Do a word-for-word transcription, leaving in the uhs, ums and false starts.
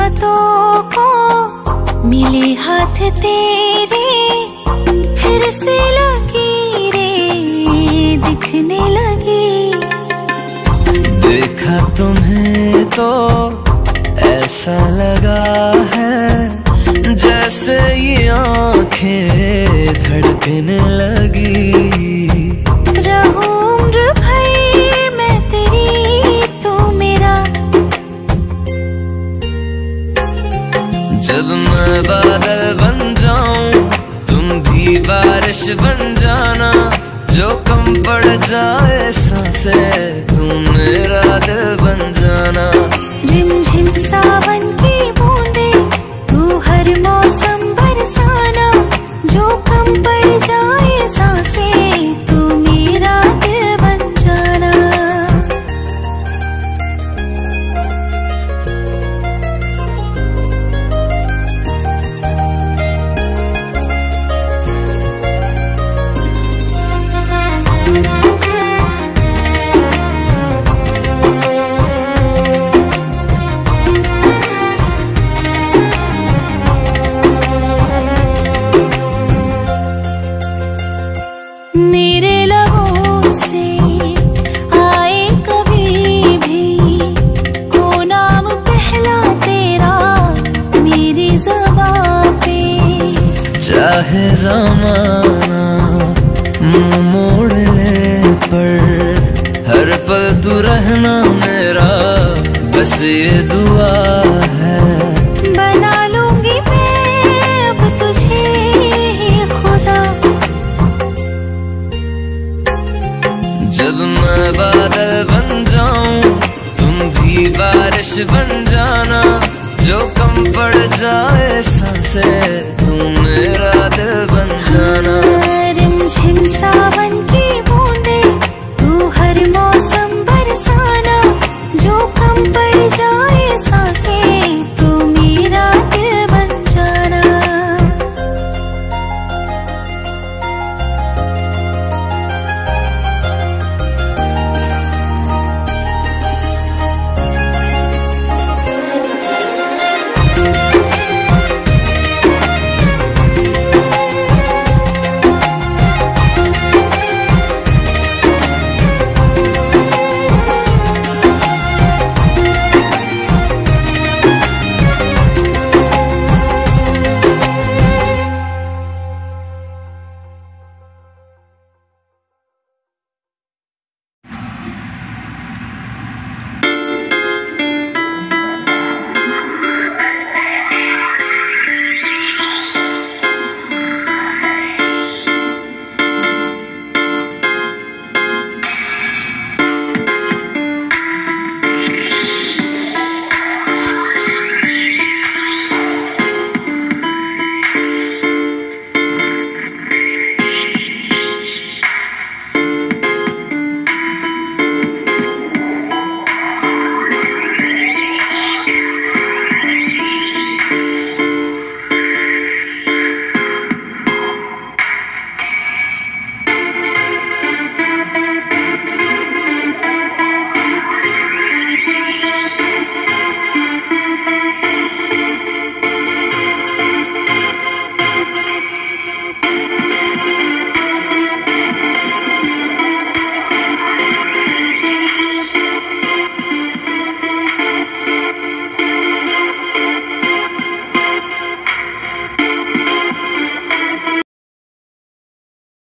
किस्मतों को मिले हाथ तेरे, फिर से लकीरें दिखने लगी। देखा तुम्हें तो ऐसा लगा है जैसे ये आंखें धड़कने लगी। रहूं उम्र भर मैं तेरी, तू मेरा। जब मैं बादल बन जाऊं तुम भी बारिश बन जाना, जो कम पड़ जाए सांसें तुम मेरा दिल बन जाना। रिमझिम सावन की बूंदे तू हर मौसम बरसाना, जो कम पड़ जाए सांसें तू मेरा दिल बन जाना। मेरे लबों से आए कभी भी हो नाम पहला तेरा मेरी ज़बां पे। चाहे ज़माना मुँह मोड़ ले पर हर पल तू रहना मेरा, बस ये दुआ है। बना लूंगी मैं अब तुझे ही खुदा। जब मैं बादल बन जाऊं तुम भी बारिश बन जाना, जो कम पड़ जाए सांसें